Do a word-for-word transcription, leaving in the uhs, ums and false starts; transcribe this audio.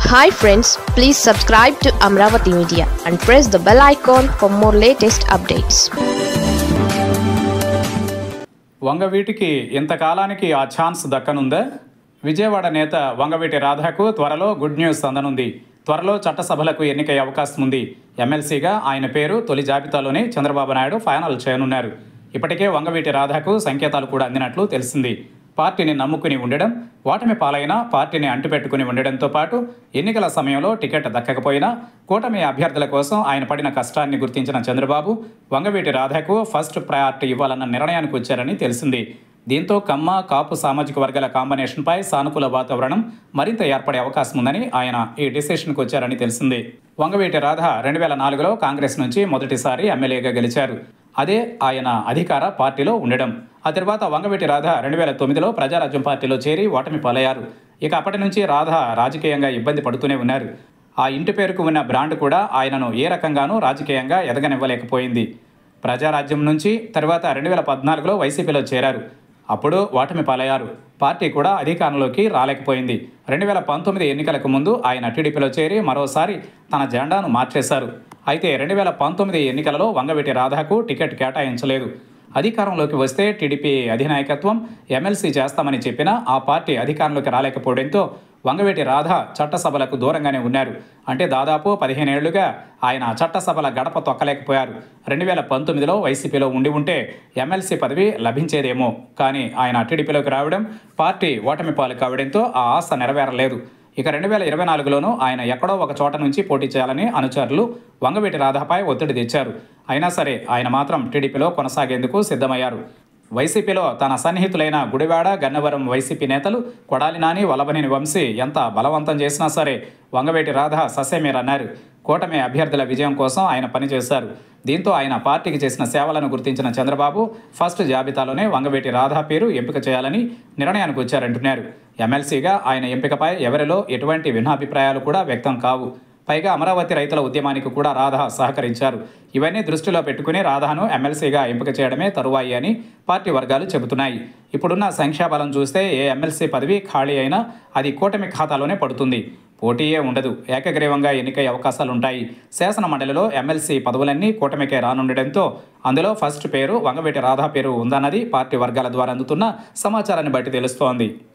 Hi friends, please subscribe to Amravati Media and press the bell icon for more latest updates. వంగవీటికి ఇంతకాలానికి ఆ chance దక్కనుందా? Vijayawada నేత వంగవీటి రాధాకు త్వరలో good news అందనుంది. త్వరలో చట్టసభలకు ఎన్నికయ్యే అవకాశం ఉంది. ఎమ్మెల్సీగా ఆయన పేరు తొలి జాబితాలోనే చంద్రబాబు నాయుడు ఫైనల్ చేయనున్నారు. ఇప్పటికే వంగవీటి రాధాకు సంకేతాలు కూడా అందినట్లు తెలిసింది. పార్టీని నమ్ముకుని ఉండడం, ఓటమి పాలైనా పార్టీని అంటుపెట్టుకుని ఉండడంతో పాటు ఎన్నికల సమయంలో టికెట్ దక్కకపోయినా కూటమి అభ్యర్థుల కోసం ఆయన పడిన కష్టాన్ని గుర్తించిన చంద్రబాబు వంగవీటి రాధాకు ఫస్ట్ ప్రయారిటీ ఇవ్వాలన్న నిర్ణయానికి వచ్చారని తెలిసింది. దీంతో కమ్మ కాపు సామాజిక వర్గాల కాంబినేషన్పై సానుకూల వాతావరణం మరింత ఏర్పడే అవకాశం ఉందని ఆయన ఈ డిసిషన్కి వచ్చారని తెలిసింది. వంగవీటి రాధ రెండు వేల నాలుగులో కాంగ్రెస్ నుంచి మొదటిసారి ఎమ్మెల్యేగా గెలిచారు. అదే ఆయన అధికార పార్టీలో ఉండడం. ఆ తర్వాత వంగవీటి రాధ రెండు వేల తొమ్మిదిలో ప్రజారాజ్యం పార్టీలో చేరి ఓటమి పాలయ్యారు. ఇక అప్పటి నుంచి రాధ రాజకీయంగా ఇబ్బంది పడుతూనే ఉన్నారు. ఆ ఇంటి పేరుకు ఉన్న బ్రాండ్ కూడా ఆయనను ఏ రకంగానూ రాజకీయంగా ఎదగనివ్వలేకపోయింది. ప్రజారాజ్యం నుంచి తర్వాత రెండు వేల పద్నాలుగులో వైసీపీలో చేరారు. అప్పుడు ఓటమి పాలయ్యారు. పార్టీ కూడా అధికారంలోకి రాలేకపోయింది. రెండు వేల పంతొమ్మిది ఎన్నికలకు ముందు ఆయన టీడీపీలో చేరి మరోసారి తన జెండాను మార్చేశారు. అయితే రెండు వేల పంతొమ్మిది ఎన్నికలలో వంగవీటి రాధాకు టికెట్ కేటాయించలేదు. అధికారంలోకి వస్తే టీడీపీ అధినాయకత్వం ఎమ్మెల్సీ చేస్తామని చెప్పినా ఆ పార్టీ అధికారంలోకి రాలేకపోవడంతో వంగవీటి రాధ చట్టసభలకు దూరంగానే ఉన్నారు. అంటే దాదాపు పదిహేను ఏళ్లుగా ఆయన చట్టసభల గడప తొక్కలేకపోయారు. రెండు వేల పంతొమ్మిదిలో వైసీపీలో ఉండి ఉంటే ఎమ్మెల్సీ పదవి లభించేదేమో. కానీ ఆయన టీడీపీలోకి రావడం, పార్టీ ఓటమి పాలు కావడంతో ఆ ఆశ నెరవేరలేదు. ఇక రెండు వేల ఇరవై నాలుగులోనూ ఆయన ఎక్కడో ఒక చోట నుంచి పోటీ చేయాలని అనుచరులు వంగవీటి రాధాపై ఒత్తిడి తెచ్చారు. అయినా సరే ఆయన మాత్రం టీడీపీలో కొనసాగేందుకు సిద్ధమయ్యారు. వైసీపీలో తన సన్నిహితులైన గుడివాడ, గన్నవరం వైసీపీ నేతలు కొడాలి నాని, వల్లభనేని వంశీ ఎంత బలవంతం చేసినా సరే వంగవీటి రాధ ససేమీరన్నారు. కూటమి అభ్యర్థుల విజయం కోసం ఆయన పనిచేశారు. దీంతో ఆయన పార్టీకి చేసిన సేవలను గుర్తించిన చంద్రబాబు ఫస్ట్ జాబితాలోనే వంగవీటి రాధా పేరు ఎంపిక చేయాలని నిర్ణయానికి వచ్చారంటున్నారు. ఎమ్మెల్సీగా ఆయన ఎంపికపై ఎవరిలో ఎటువంటి భిన్నాభిప్రాయాలు కూడా వ్యక్తం కావు. పైగా అమరావతి రైతుల ఉద్యమానికి కూడా రాధా సహకరించారు. ఇవన్నీ దృష్టిలో పెట్టుకుని రాధాను ఎమ్మెల్సీగా ఎంపిక చేయడమే తరువాయి అని పార్టీ వర్గాలు చెబుతున్నాయి. ఇప్పుడున్న సంఖ్యాబలం చూస్తే ఏ ఎమ్మెల్సీ పదవి ఖాళీ అయినా అది కూటమి ఖాతాలోనే పడుతుంది. పోటీయే ఉండదు. ఏకగ్రీవంగా ఎన్నికయ్యే అవకాశాలుంటాయి. శాసన మండలిలో ఎమ్మెల్సీ పదవులన్నీ కూటమికే రానుండడంతో అందులో ఫస్ట్ పేరు వంగవీటి రాధా పేరు ఉందన్నది పార్టీ వర్గాల ద్వారా అందుతున్న సమాచారాన్ని బట్టి తెలుస్తోంది.